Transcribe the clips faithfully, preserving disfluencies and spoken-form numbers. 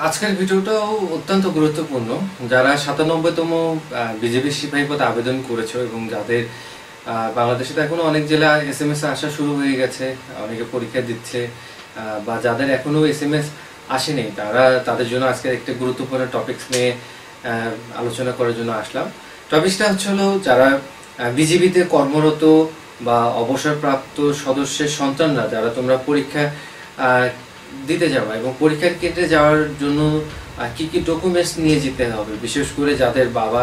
আজকের ভিডিওটাও অত্যন্ত গুরুত্বপূর্ণ। যারা সাতানব্বইতম বিজেপি সিপাহী পদে আবেদন করেছো এবং যাদের বাংলাদেশে তো এখনো অনেক জেলা এস এম এস আসা শুরু হয়ে গেছে, অনেকে পরীক্ষা দিচ্ছে, বা যাদের এখনো এস এম এস আসেনি তারা তাদের জন্য আজকের একটা গুরুত্বপূর্ণ টপিকস নিয়ে আলোচনা করার জন্য আসলাম। টপিকসটা হচ্ছে হলো যারা বিজেপিতে কর্মরত বা অবসরপ্রাপ্ত সদস্যের সন্তানরা যারা তোমরা পরীক্ষা দিতে যাওয়া এবং পরীক্ষার কেন্দ্রে যাওয়ার জন্য কি কি ডকুমেন্টস নিয়ে যেতে হবে, বিশেষ করে যাদের বাবা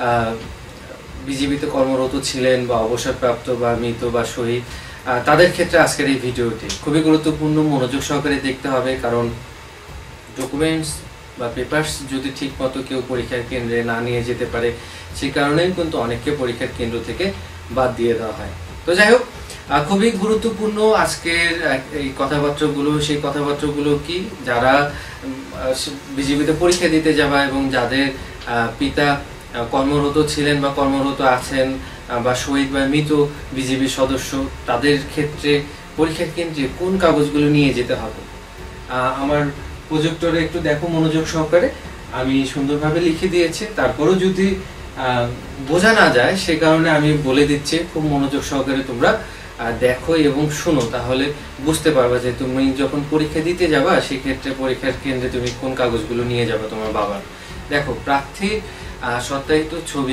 বিজেপিতে কর্মরত ছিলেন বা অবসরপ্রাপ্ত বা মৃত বা শহীদ, তাদের ক্ষেত্রে আজকের এই ভিডিওটি খুবই গুরুত্বপূর্ণ, মনোযোগ সহকারে দেখতে হবে। কারণ ডকুমেন্টস বা পেপারস যদি ঠিক মতো কেউ পরীক্ষার কেন্দ্রে না নিয়ে যেতে পারে, সেই কারণেই কিন্তু অনেককে পরীক্ষার কেন্দ্র থেকে বাদ দিয়ে দেওয়া হয়। তো যাই হোক, খুবই গুরুত্বপূর্ণ আজকের এই কথাবার্তাগুলো। সেই কথাবার্তাগুলো কি, যারা বিজেপিতে পরীক্ষা দিতে যাবা এবং যাদের পিতা কর্মরত ছিলেন বা কর্মরত আছেন বা শহীদ বা মৃত বিজেপি সদস্য, তাদের ক্ষেত্রে পরীক্ষার কেন্দ্রে কোন কাগজগুলো নিয়ে যেতে হবে। আমার প্রজেক্টরে একটু দেখো মনোযোগ সহকারে, আমি সুন্দরভাবে লিখে দিয়েছি। তারপরেও যদি বোঝা না যায় সে কারণে আমি বলে দিচ্ছি, খুব মনোযোগ সহকারে তোমরা দেখো এবং শুনো, তাহলে বুঝতে পারবে যে তুমি যখন পরীক্ষা দিতে যাবা সেক্ষেত্রে পরীক্ষার কেন্দ্রে তুমি কোন কাগজগুলো নিয়ে যাবে তোমার বাবার। দেখো, প্রার্থী সত্যায়িত ছবি,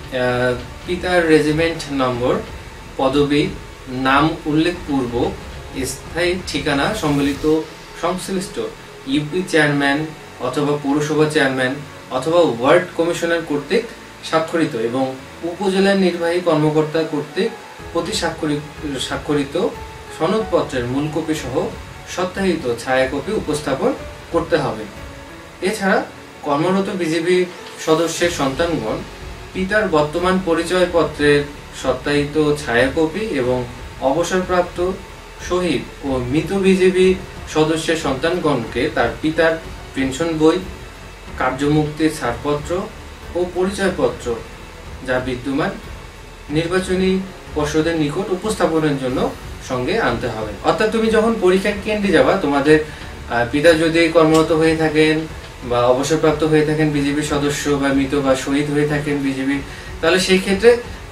পিতার রেজিমেন্ট নম্বর, পদবি, নাম উল্লেখপূর্বক, স্থায়ী ঠিকানা সম্বলিত সংশ্লিষ্ট ইউপি চেয়ারম্যান অথবা পৌরসভা চেয়ারম্যান অথবা ওয়ার্ড কমিশনার কর্তৃক স্বাক্ষরিত এবং উপজেলার নির্বাহী কর্মকর্তা কর্তৃক প্রতি স্বাক্ষরিত সনদপত্রের মূল কপি সহ সত্যায়িত ছায়া কপি উপস্থাপন করতে হবে। এছাড়া কর্মরত বিজেপি সদস্যের সন্তানগণ পিতার বর্তমান পরিচয়পত্রের সত্যায়িত ছায়া কপি এবং অবসরপ্রাপ্ত শহীদ ও মৃত বিজেপি সদস্যের সন্তানগণকে তার পিতার পেনশন বই, কার্যমুক্তির ছাড়পত্র ও পরিচয়পত্র যা বিদ্যমান নির্বাচনী পর্ষদের নিকট উপস্থাপনের জন্য সঙ্গে আনতে হবে। অর্থাৎ তুমি যখন পরীক্ষার কেন্দ্রে যাবা, তোমাদের পিতা যদি কর্মরত হয়ে থাকেন বা অবসরপ্রাপ্ত হয়ে থাকেন বিজেপি সদস্য বা মৃত বা শহীদ হয়ে থাকেন বিজেপি, তাহলে সেই ক্ষেত্রে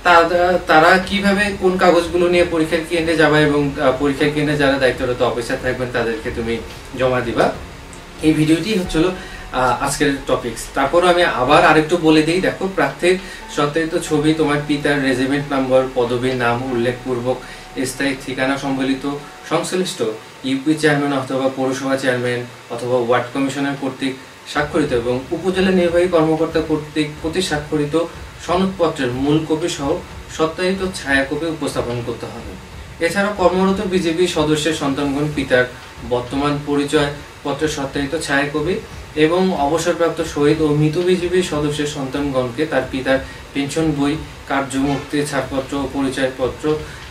তারা কিভাবে কোন কাগজগুলো নিয়ে পরীক্ষার কেন্দ্রে যাবা এবং পরীক্ষার কেন্দ্রে যারা দায়িত্বরত অফিসার থাকবেন তাদেরকে তুমি জমা দিবা। এই ভিডিওটি হচ্ছিল আজকের টপিকস। তারপর আমি আবার আরেকটু বলে দিই। দেখো, প্রার্থীর সত্যায়িত ছবি, তোমার পিতার রেজিমেন্ট নম্বর, পদবীর নাম উল্লেখপূর্বক, স্থায়ী ঠিকানা সম্বলিত সংশ্লিষ্ট ইউপি চেয়ারম্যান অথবা পৌরসভা চেয়ারম্যান অথবা ওয়ার্ড কমিশনার কর্তৃক স্বাক্ষরিত এবং উপজেলা নির্বাহী কর্মকর্তা কর্তৃক প্রতি স্বাক্ষরিত সনদপত্রের মূল কপি সহ সত্যায়িত ছায়া কপি উপস্থাপন করতে হবে। এছাড়া কর্মরত বিজেপি সদস্যের সন্তানগণ পিতার বর্তমান পরিচয় পত্রের সত্যায়িত ছায়া কপি এবং অবসরপ্রাপ্ত শহীদ ও মৃত বিজেপি সদস্যের সন্তানগণকে তার পিতার পেনশন বই, কার্যমুক্তির ছাড়পত্র ও পরিচয়পত্র,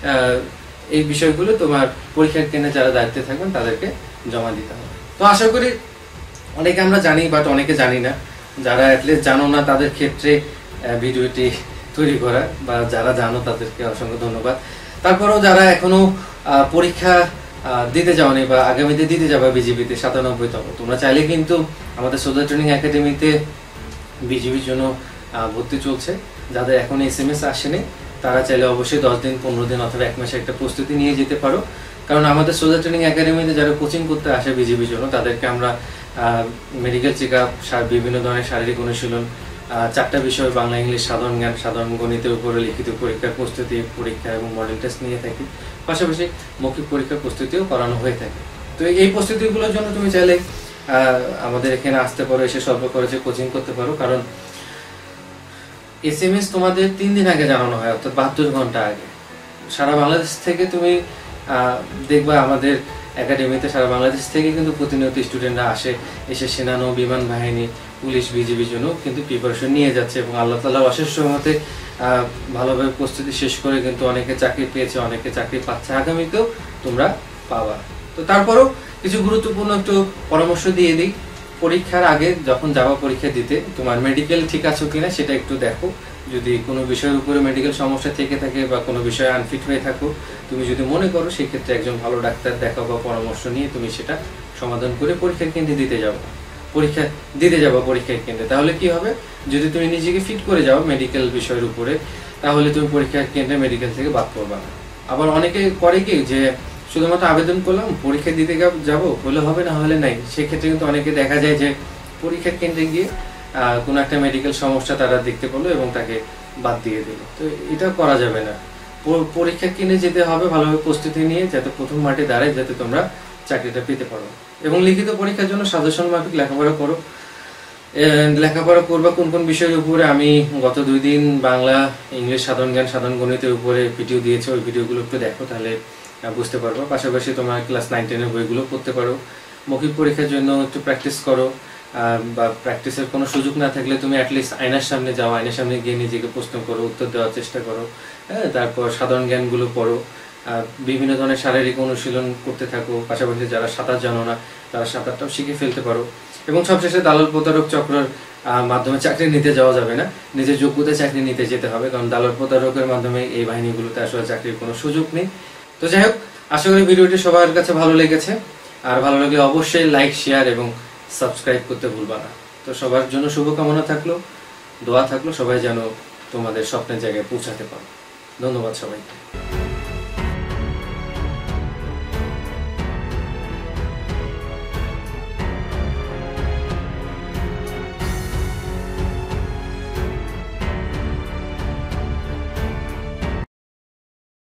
এই বিষয়গুলো তোমার পরীক্ষার কেন্দ্রে যারা দায়িত্বে থাকবেন তাদেরকে জমা দিতে হবে। তো আশা করি অনেকে আমরা জানি, বাট অনেকে জানি না। যারা অ্যাটলিস্ট জানো না তাদের ক্ষেত্রে ভিডিওটি তৈরি করা, বা যারা জানো তাদেরকে অসংখ্য ধন্যবাদ। তারপরেও যারা এখনো পরীক্ষা দিতে যাওনি বা আগামীতে দিতে যাবে বিজেপিতে সাতানব্বইতম, তোমরা চাইলে কিন্তু আমাদের সোলজার ট্রেনিং একাডেমিতে বিজেপির জন্য ভর্তি চলছে। যাদের এখন এস এম এস আসেনি তারা চাইলে অবশ্যই দশ দিন পনেরো দিন অথবা এক মাসে একটা প্রস্তুতি নিয়ে যেতে পারো। কারণ আমাদের সোলজার ট্রেনিং একাডেমিতে যারা কোচিং করতে আসে বিজেপির জন্য, তাদেরকে আমরা মেডিকেল চেক আপ, বিভিন্ন ধরনের শারীরিক অনুশীলন, চারটা বিষয়, বাংলা, ইংলিশ, সাধারণ জ্ঞান, সাধারণ গণিতের উপরে লিখিত পরীক্ষার প্রস্তুতি পরীক্ষা এবং মডেল টেস্ট নিয়ে থাকি। পাশাপাশি মৌখিক পরীক্ষার প্রস্তুতিও করানো হয়ে থাকে। তো এই প্রস্তুতিগুলোর জন্য তুমি চাইলে আমাদের এখানে আসতে পারো, এসে স্বল্প খরচে কোচিং করতে পারো। কারণ এস এম এস তোমাদের তিন দিন আগে জানানো হয়, অর্থাৎ বাহাত্তর ঘন্টা আগে। সারা বাংলাদেশ থেকে তুমি দেখবা আমাদের একাডেমিতে সারা বাংলাদেশ থেকে কিন্তু প্রতিনিয়ত স্টুডেন্টরা আসে, এসে সেনানো, বিমান বাহিনী, পুলিশ, বিজেপির জন্য কিন্তু প্রিপারেশন নিয়ে যাচ্ছে এবং আল্লাহ তাআলার অশেষ রহমতে ভালোভাবে প্রস্তুতি শেষ করে কিন্তু অনেকে চাকরি পেয়েছে, অনেকে চাকরি পাচ্ছে, আগামীতেও তোমরা পাবা। তো তারপরও কিছু গুরুত্বপূর্ণ একটু পরামর্শ দিয়ে দিই। পরীক্ষার আগে যখন যাওয়া পরীক্ষা দিতে, তোমার মেডিকেল ঠিক আছে কিনা সেটা একটু দেখো। যদি কোনো বিষয়ের উপরে মেডিকেল সমস্যা থেকে থাকে বা কোনো বিষয়ে আনফিট হয়ে থাকো, তুমি যদি মনে করো সেক্ষেত্রে একজন ভালো ডাক্তার দেখাও বা পরামর্শ নিয়ে তুমি সেটা সমাধান করে পরীক্ষার কেন্দ্রে দিতে যাবো। পরীক্ষা দিতে যাবো পরীক্ষার কেন্দ্রে, তাহলে কি হবে, যদি তুমি নিজেকে ফিট করে যাও মেডিকেল বিষয়ের উপরে, তাহলে তুমি পরীক্ষার কেন্দ্রে মেডিকেল থেকে বাদ পড়বা না। আবার অনেকে করে কি যে শুধুমাত্র আবেদন করলাম, পরীক্ষা দিতে যাব, হলে হবে না হলে নাই, সেক্ষেত্রে কিন্তু অনেকে দেখা যায় যে পরীক্ষার কেন্দ্রে গিয়ে কোনো একটা মেডিকেল সমস্যা তারা দেখতে পেলো এবং তাকে বাদ দিয়ে দিল। তো এটা করা যাবে না, পরীক্ষা কেন্দ্রে যেতে হবে ভালোভাবে প্রস্তুতি নিয়ে, যাতে প্রথম মাঠে দাঁড়ায় যাতে তোমরা চাকরিটা পেতে পারো। এবং লিখিত পরীক্ষার জন্য সাজেশন মাফিক লেখাপড়া করো। লেখাপড়া করবা কোন কোন বিষয়ের উপরে, আমি গত দুই দিন বাংলা, ইংলিশ, সাধারণ জ্ঞান, সাধারণ গণিতের উপরে ভিডিও দিয়েছি, ওই ভিডিওগুলো একটু দেখো, তাহলে বুঝতে পারবো। পাশাপাশি তোমার ক্লাস নাইন টেনের বইগুলো পড়তে পারো। মৌখিক পরীক্ষার জন্য একটু প্র্যাকটিস করো, বা প্র্যাকটিসের কোনো সুযোগ না থাকলে তুমি অ্যাটলিস্ট আয়নার সামনে যাও, আয়নার সামনে গিয়ে নিজেকে প্রশ্ন করো, উত্তর দেওয়ার চেষ্টা করো। হ্যাঁ, তারপর সাধারণ জ্ঞানগুলো পড়ো, বিভিন্ন ধরনের শারীরিক অনুশীলন করতে থাকো। পাশাপাশি যারা সাঁতার জানো না তারা সাঁতারটাও শিখে ফেলতে পারো। এবং সবশেষে দালাল প্রতারক চক্রের মাধ্যমে চাকরি নিতে যাওয়া যাবে না, নিজের যোগ্যতায় চাকরি নিতে যেতে হবে, কারণ দালাল প্রতারকের মাধ্যমে এই বাহিনীগুলোতে আসলে চাকরির কোনো সুযোগ নেই। তো যাই হোক, আশা করি ভিডিওটি সবার কাছে ভালো লেগেছে, আর ভালো লাগলে অবশ্যই লাইক, শেয়ার এবং সাবস্ক্রাইব করতে ভুলবা না। তো সবার জন্য শুভকামনা থাকলো, দোয়া থাকলো, সবাই যেন তোমাদের স্বপ্নের জায়গায় পৌঁছাতে পারো। ধন্যবাদ সবাইকে।